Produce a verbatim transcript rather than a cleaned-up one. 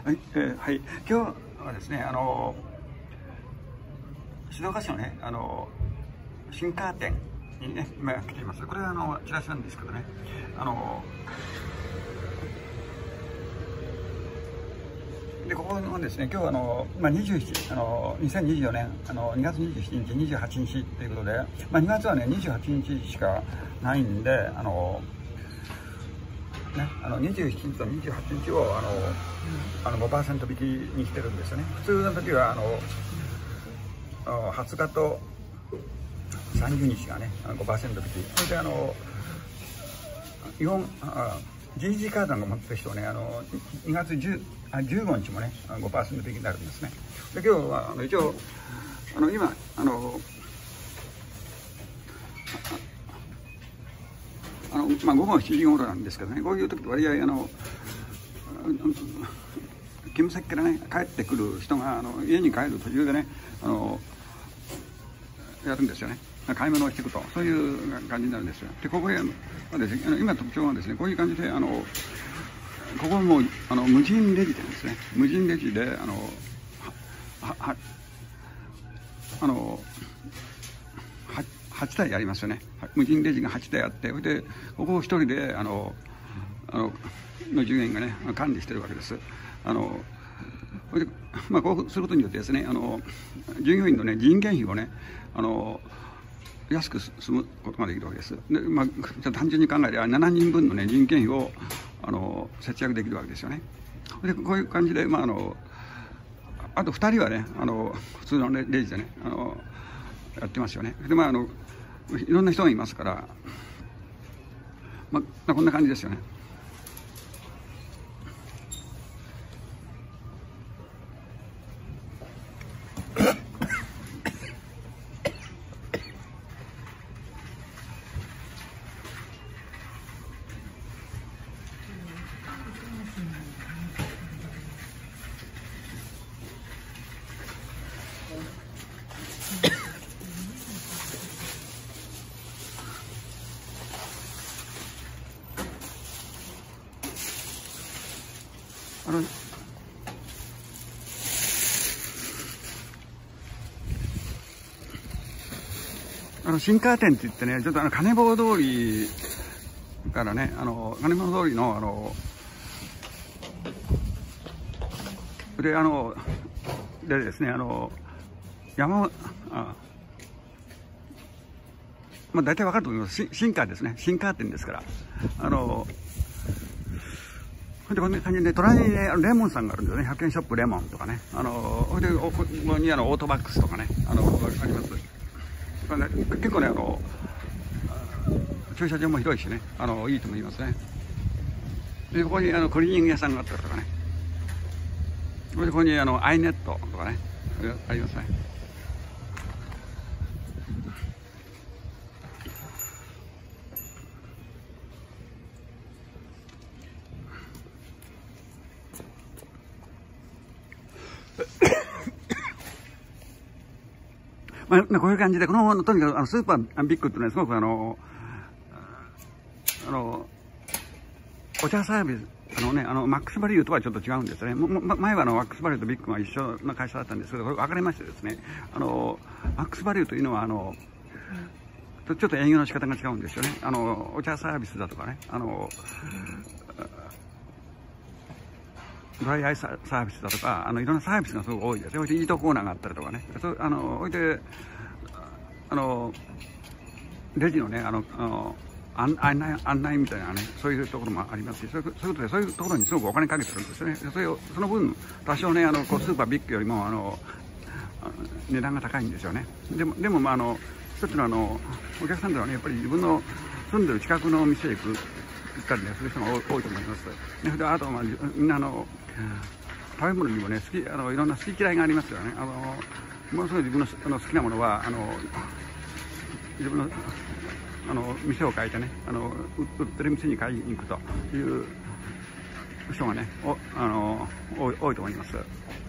はい、えーはい、今日はですね、あの静岡市のね、あの新カーテンにね、今来ています。これはあのチラシなんですけどね、あのでここのですね、今日はあの、まあ、にじゅうななあのにせんにじゅうよねんあのにがつにじゅうしちにち、にじゅうはちにちということで、まあ、にがつはねにじゅうはちにちしかないんで、あのね、あのにじゅうしちにちとにじゅうはちにちをあの、あの ごパーセント 引きにしてるんですよね。普通の時はあのはつかとさんじゅうにちがね ごパーセント 引き、それであのイオンあ ジージー カードが持ってる人はね、あのにがつじゅうあじゅうごにちもね ごパーセント 引きになるんですね。で今日はあの一応あの今あのあのまあ、午後しちじ頃なんですけどね、こういう時って割合あの勤務先からね帰ってくる人があの家に帰る途中でねあのやるんですよね。買い物をしていくと、そういう感じになるんですよ。でここへはですね、今特徴はですね、こういう感じであのここもあの無人レジ店ですね。無人レジであのははあのはちたいありますよね。無人レジがはちたいあって、それでここを一人であのあのの従業員がね管理してるわけです。あのそれで、まあ、こうすることによってですね、あの従業員のね人件費をねあの安く済むことができるわけです。で、まあ、単純に考えればしちにんぶんのね人件費をあの節約できるわけですよね。でこういう感じで、まあ、あのあとふたりはねあの普通のレジでねあのやってますよね。でまああのいろんな人がいますから、まあ、こんな感じですよね。あのあの新カーテンって言ってね、ちょっとあの金棒通りからね、あの金棒通りのあのであのでですね、あの山あまあ大体わかると思います。新カーですね、新カーテンですから、あのでこんな感じで隣にねレモンさんがあるんですよね。ひゃくえんショップレモンとかね、あのそれでここにあのオートバックスとかねあのあります。ね、結構ねあの駐車場も広いしね、あのいいと思いますね。でここにあのクリーニング屋さんがあったりとかね、それでここにあのアイネットとかねありますね。まあ、こういう感じで、このとにかくあのスーパービッグっていうのはすごくあのあのお茶サービスあのねあのマックスバリューとはちょっと違うんですね。前はあのマックスバリューとビッグが一緒な会社だったんですけど、これ分かれましてですね、あのマックスバリューというのはあのちょっと営業の仕方が違うんですよね。あのお茶サービスだとかね、あのドライアイサービスだとか、あのいろんなサービスがすごく多いですよ。イートコーナーがあったりとかね、そあのおいであのレジのねあのあの案内案内みたいなね、そういうところもありますし、そういうことでそういうところにすごくお金かけてるんですよね。それをその分多少ねあのこうスーパービッグよりもあの値段が高いんですよね。でもでもまああの一つのあのお客さんではねやっぱり自分の住んでる近くの店へ行く行ったりねする人が多いと思います。ね、であとまあみんなあの食べ物にもね好きあのいろんな好き嫌いがありますよね。あのものすごい自分のあの好きなものはあの自分のあの店を変えてねあの売ってる店に買いに行くという人がねおあの多い、多いと思います。